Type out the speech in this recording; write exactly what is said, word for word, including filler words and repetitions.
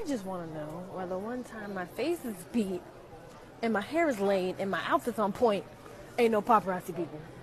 just want to know why the one time my face is beat and my hair is laid and my outfit's on point, ain't no paparazzi people.